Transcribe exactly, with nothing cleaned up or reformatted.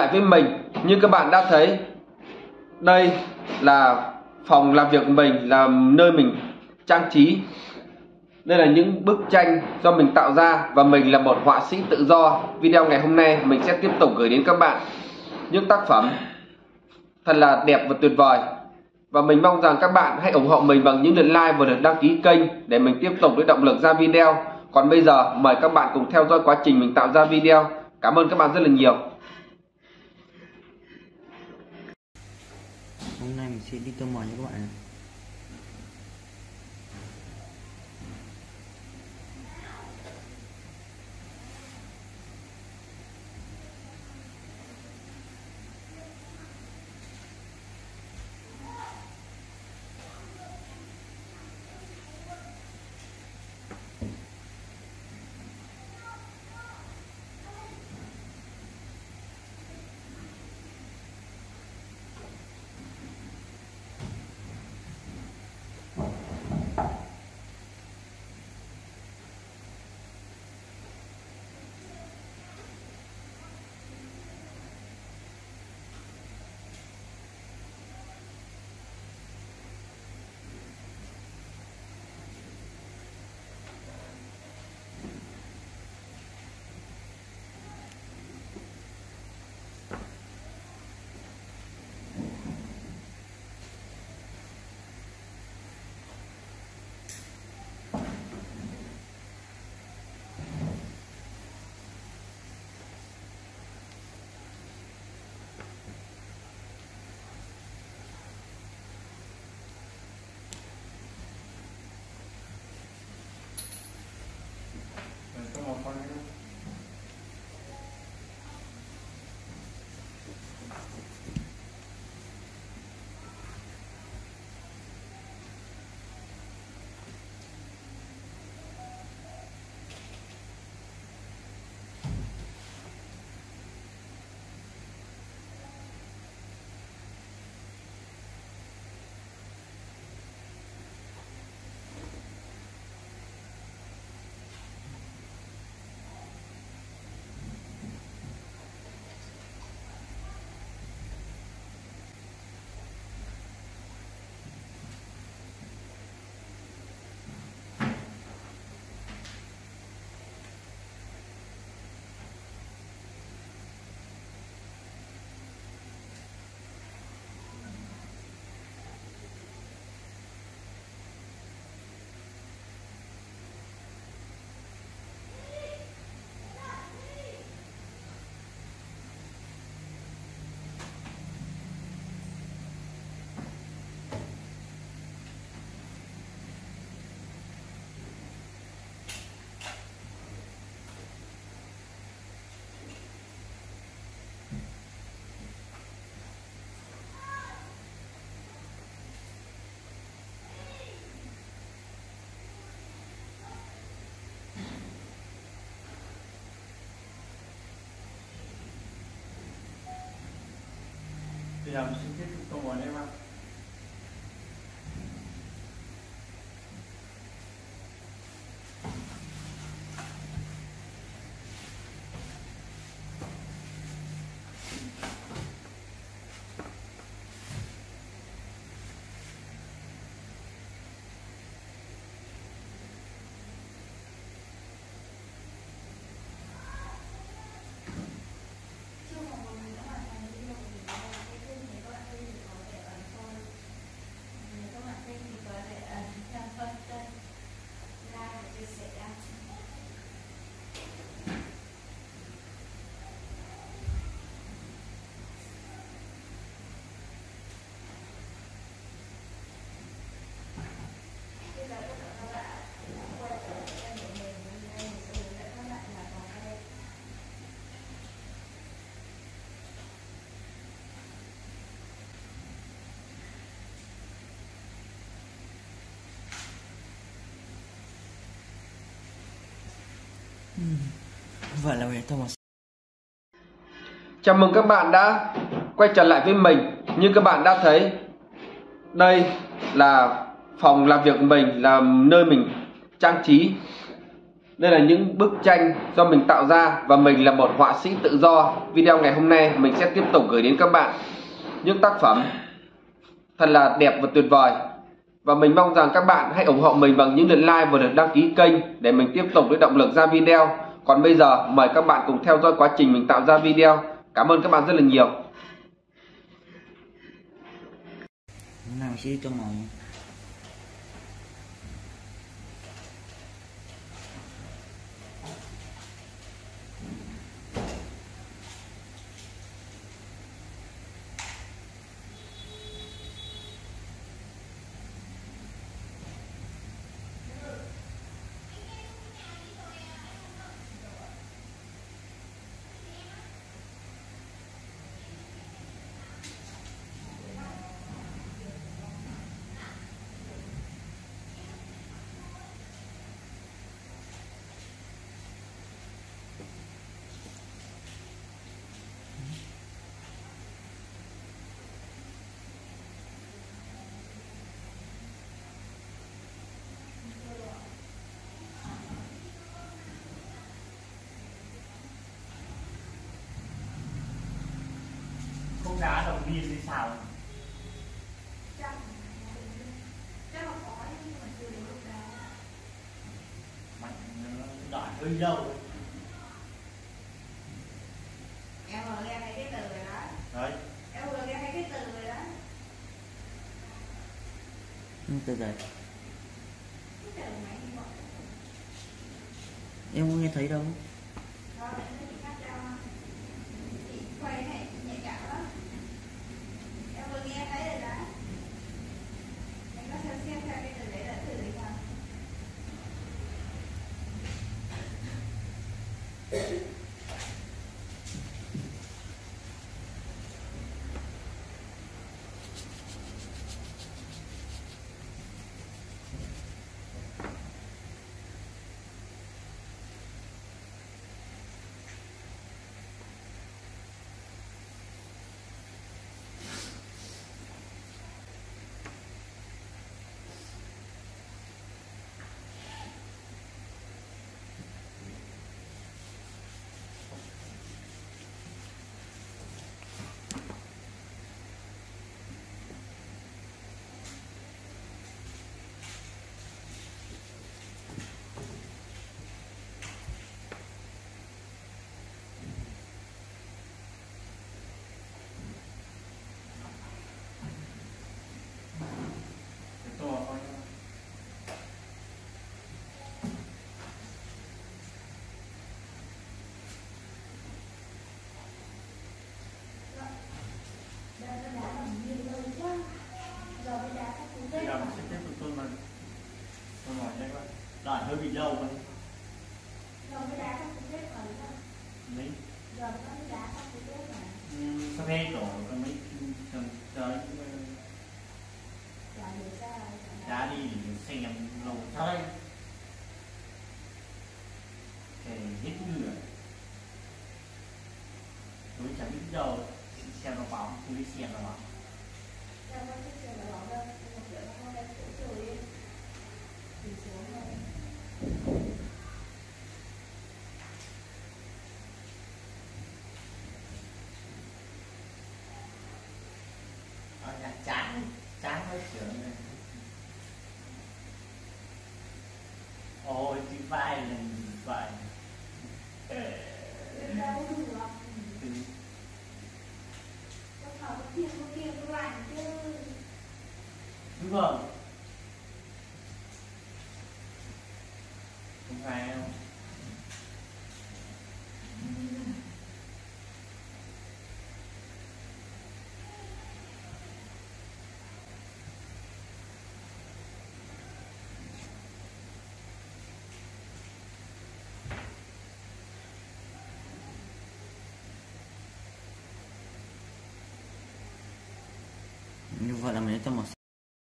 lại với mình. Như các bạn đã thấy, đây là phòng làm việc của mình, là nơi mình trang trí. Đây là những bức tranh do mình tạo ra và mình là một họa sĩ tự do. Video ngày hôm nay mình sẽ tiếp tục gửi đến các bạn những tác phẩm thật là đẹp và tuyệt vời. Và mình mong rằng các bạn hãy ủng hộ mình bằng những lượt like và lượt đăng ký kênh để mình tiếp tục lấy động lực ra video. Còn bây giờ mời các bạn cùng theo dõi quá trình mình tạo ra video. Cảm ơn các bạn rất là nhiều. Hôm nay mình sẽ đi tô màu cho các bạn. Thì làm xin kết thúc câu hỏi em ạ. Vậy là về Thomas. Chào mừng các bạn đã quay trở lại với mình. Như các bạn đã thấy, đây là phòng làm việc của mình, là nơi mình trang trí. Đây là những bức tranh do mình tạo ra và mình là một họa sĩ tự do. Video ngày hôm nay mình sẽ tiếp tục gửi đến các bạn những tác phẩm thật là đẹp và tuyệt vời. Và mình mong rằng các bạn hãy ủng hộ mình bằng những lượt like và lượt đăng ký kênh để mình tiếp tục lấy động lực ra video. Còn bây giờ mời các bạn cùng theo dõi quá trình mình tạo ra video. Cảm ơn các bạn rất là nhiều. Nào mình sẽ đi tô màu nha. Không đá động viên thì sao? Chắc chắc là có nhưng mà chưa đến lúc đó. Mạnh nó đợi hơi lâu. Em vừa nghe thấy cái từ rồi đó. Đấy. Em vừa nghe thấy cái từ rồi đó. Ừ, từ từ. Cái từ này thì bỏ. Em không nghe thấy đâu. Đó là nó chỉ cắt ra. Chị quay này nhạy cảm lắm. Em vừa nghe thấy rồi đó. Em có xem xem theo cái từ đấy là từ gì không? Cái to thôi. Đây nó đá bằng nhiều lâu quá. Giờ mới đá các cú Bây vết giờ mà. mình sẽ tiếp tục tôi mà tôi hỏi cho các bạn. Đợi hơi bị lâu rồi. Giờ mới đá các cú vết mà đúng không? Đấy. Giờ nó mới đá các cú vết mà. Sắp hết rồi, còn mấy chờ chờ Chả hiểu sao lại chả đá đi để mình xem lâu sao đây. Kể hết người. Tôi chẳng biết đâu xem nó bóng, tôi đi xem nó bóng. Sao nó thích xem nó bóng đâu. Nhưng mà kiểu nó không đem chỗ rồi đi. Thì xuống thôi. Ở nhà chán, chán với chuyện này. Ôi, chị vai là vậy. Bên đâu được. Ừ. Có thở có kia có kia có lành chứ. Đúng không? Không phải không? Như vậy là mình đã tô màu.